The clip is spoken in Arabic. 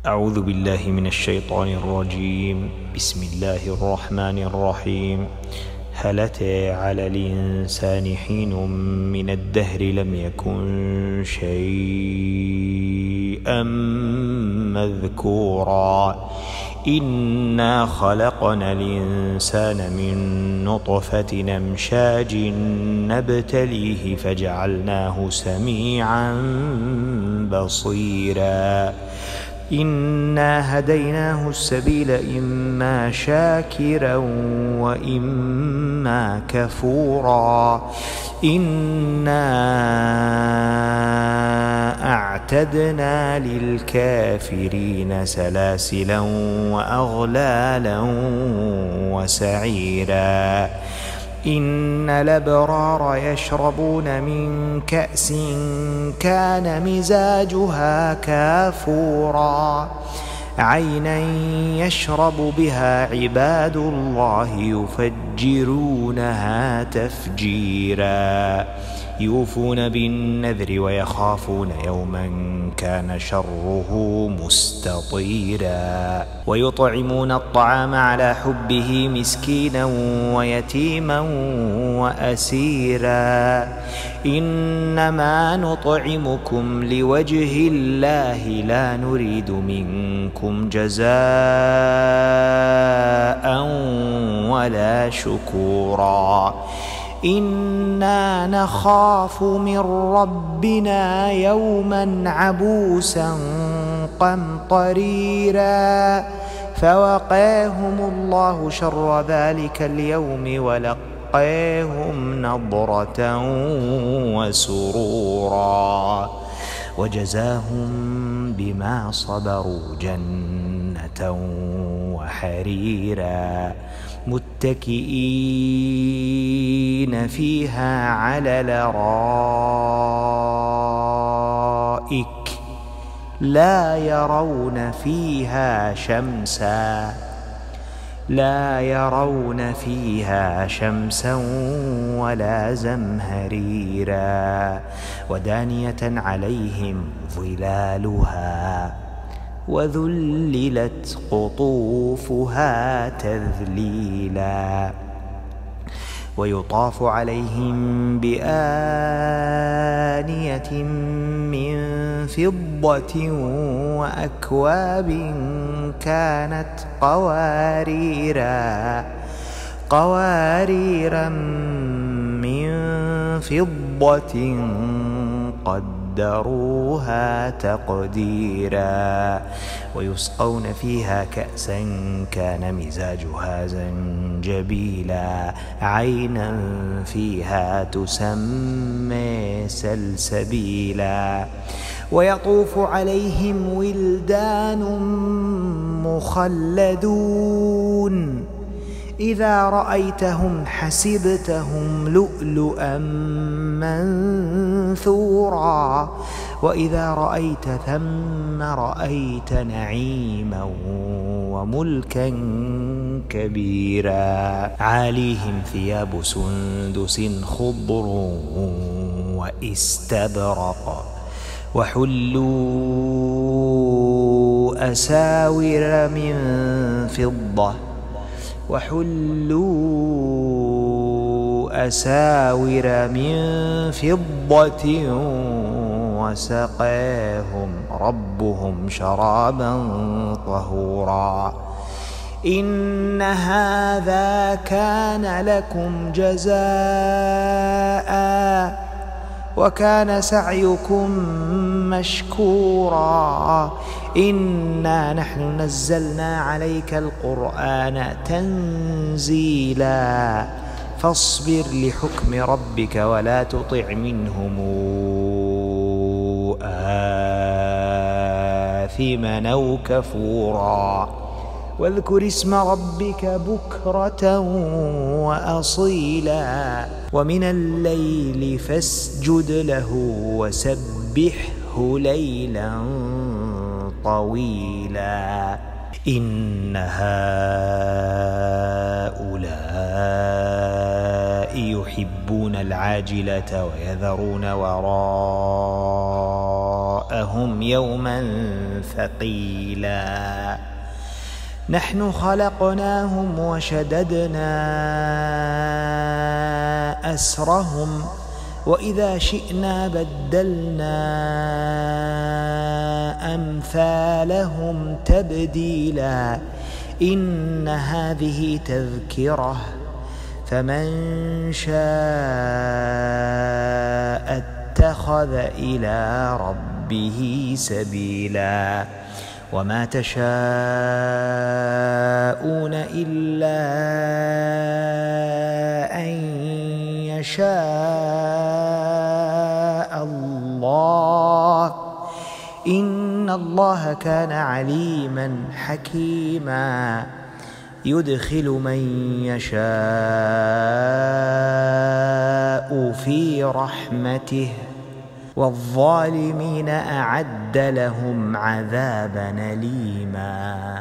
أعوذ بالله من الشيطان الرجيم. بسم الله الرحمن الرحيم. هل أتى على الإنسان حين من الدهر لم يكن شيئا مذكورا إنا خلقنا الإنسان من نطفة أمشاج نبتليه فجعلناه سميعا بصيرا إنا هديناه السبيل إما شاكرا وإما كفورا إنا أعتدنا للكافرين سلاسلا وأغلالا وسعيرا إن الأبرار يشربون من كأس كان مزاجها كافورا عينا يشرب بها عباد الله يفجرونها تفجيرا يوفون بالنذر ويخافون يوما كان شره مستطيرا ويطعمون الطعام على حبه مسكينا ويتيما وأسيرا إنما نطعمكم لوجه الله لا نريد منكم جزاء ولا شكورا إنا نخاف من ربنا يوما عبوسا قمطريرا فوقاهم الله شر ذلك اليوم ولقاهم نضرة وسرورا وجزاهم بما صبروا جنة وحريرا متكئين فيها على الأرائك لا يرون فيها شمسا ولا زمهريرا ودانية عليهم ظلالها وذللت قطوفها تذليلا ويطاف عليهم بآنية من فضة وأكواب كانت قواريرا من فضة قدروها تقديرا ويسقون فيها كأسا كان مزاجها زنجبيلا عينا فيها تسمى سلسبيلا ويطوف عليهم ولدان مخلدون إذا رأيتهم حسبتهم لؤلؤا منثورا وإذا رأيت ثم رأيت نعيما وملكا كبيرا عاليهم ثياب سندس خضر واستبرق وحلوا أساور من فضة وسقاهم ربهم شرابا طهورا إن هذا كان لكم جزاء وكان سعيكم مشكورا إنا نحن نزلنا عليك القرآن تنزيلا فاصبر لحكم ربك ولا تطع منهم آثما أو كفورا واذكر اسم ربك بكرة وأصيلا ومن الليل فاسجد له وسبحه ليلا طويلا إن هؤلاء يحبون العاجلة ويذرون وراءهم وراءهم يوما ثقيلا. نحن خلقناهم وشددنا أسرهم وإذا شئنا بدلنا أمثالهم تبديلا. إن هذه تذكرة فمن شاء اتخذ إلى ربه سبيلا. وما تشاءون إلا أن يشاء الله. إن الله كان عليما حكيما. يدخل من يشاء في رحمته والظالمين أعد لهم عذابا أليما.